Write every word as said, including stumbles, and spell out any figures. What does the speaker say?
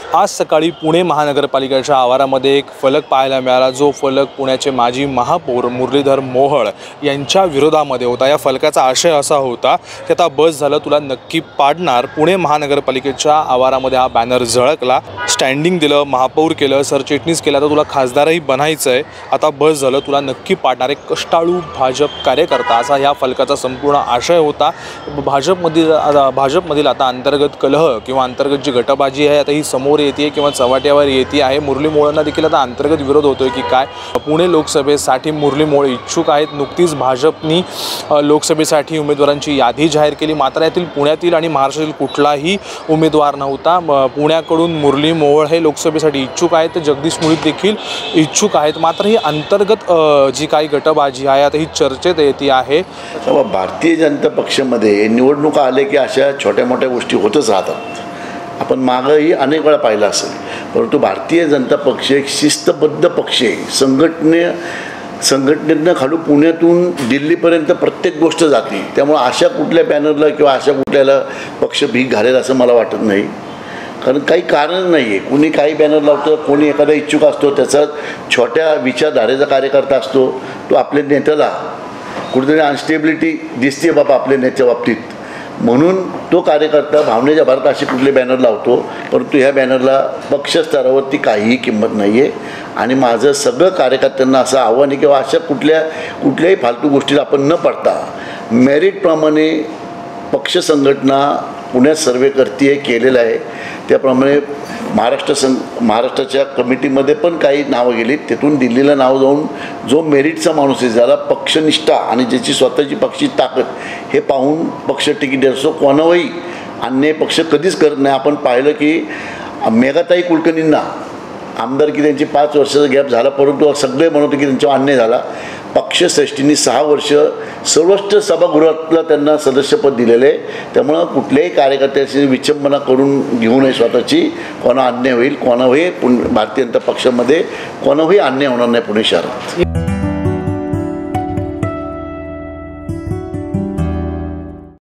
आज सकाळी पुणे महानगरपालिकेच्या आवारामध्ये एक फलक पाहायला मिळाला, जो फलक पुण्याचे माजी महापौर मुरलीधर मोहोळ यांच्या विरोधामध्ये होता। या फलकाचा आशय असा होता की आता बस झालं, तुला नक्की पाडणार। पुणे महानगरपालिकेच्या आवारामध्ये हा बॅनर झळकला, स्टँडिंग दिलं, महापौर केलं, सरचिटणीस केला, तर तुला खासदारही बनायचं आहे, आता बस झालं, तुला नक्की पाडणार। एक कष्टाळू भाजप कार्यकर्ता असा या फलकाचा संपूर्ण आशय होता। भाजपमधील भाजपमधील आता अंतर्गत कलह किंवा अंतर्गत जी गटबाजी आहे आता ही समोर येते किंवा चव्हाट्यावर येते आहे। मुरली मोहोळांना देखील आता अंतर्गत विरोध होतोय की काय पुणे लोकसभेसाठी मुरली मोहोळ इच्छुक आहेत। नुकतीच भाजपनी लोकसभेसाठी उमेदवारांची यादी जाहीर केली, मात्र यातील पुण्यातील आणि महाराष्ट्रातील कुठलाही उमेदवार नव्हता। पुण्याकडून मुरली मोहोळ हे लोकसभेसाठी इच्छुक आहेत, जगदीश मुळीक देखील इच्छुक आहेत, मात्र ही अंतर्गत जी काही गटबाजी आहे आता ही चर्चेत येते आहे। भारतीय जनता पक्षामध्ये निवडणुका आले की अशा छोट्या मोठ्या गोष्टी होतच राहतात, आपण मागंही अनेक वेळा पाहिलं असेल, परंतु भारतीय जनता पक्ष एक शिस्तबद्ध पक्ष आहे। संघटने संघटनेतनं खालून पुण्यातून दिल्लीपर्यंत प्रत्येक गोष्ट जाते, त्यामुळे अशा कुठल्या बॅनरला किंवा अशा कुठल्याला पक्ष भीक घालेल असं मला वाटत नाही, कारण काही कारण नाही आहे। कोणी काही बॅनर लावतं, कोणी एखादा इच्छुक असतो, त्याचा छोट्या विचारधारेचा कार्यकर्ता असतो, तो आपल्या नेत्याला कुठेतरी अनस्टेबिलिटी दिसते बाबा आपल्या नेत्या बाबतीत, म्हणून तो कार्यकर्ता भावनेच्या भारत असे कुठले बॅनर लावतो, परंतु ह्या बॅनरला पक्षस्तरावरती काहीही किंमत नाही आहे। आणि माझं सगळं कार्यकर्त्यांना असं आव्हान आहे किंवा अशा कुठल्या कुठल्याही फालतू गोष्टीला आपण न पडता मेरिटप्रमाणे पक्ष संघटना पुण्यात सर्वे करते केलेलं आहे, त्याप्रमाणे महाराष्ट्र सं महाराष्ट्राच्या कमिटीमध्ये पण काही नावं गेली, तिथून दिल्लीला नाव जाऊन जो मेरिटचा माणूस आहे, ज्याला पक्षनिष्ठा आणि ज्याची स्वतःची पक्षी ताकद हे पाहून पक्ष तिकीट असो, कोणावरही अन्याय पक्ष कधीच करत नाही। आपण पाहिलं की मेघाताई कुलकर्णींना आमदारकी त्यांची पाच वर्षाचा गॅप झाला, परंतु सगळे म्हणत होते की त्यांच्यावर अन्याय झाला। पक्षश्रेष्ठींनी सहा वर्ष सर्वोच्च सभागृहातला त्यांना सदस्यपद दिलेलं आहे, त्यामुळं कुठल्याही कार्यकर्त्याची विचंबना करून घेऊ नये स्वतःची, कोणा अन्याय होईल, कोणाही भारतीय जनता पक्षामध्ये कोणाही अन्याय होणार नाही पुणे शहरात।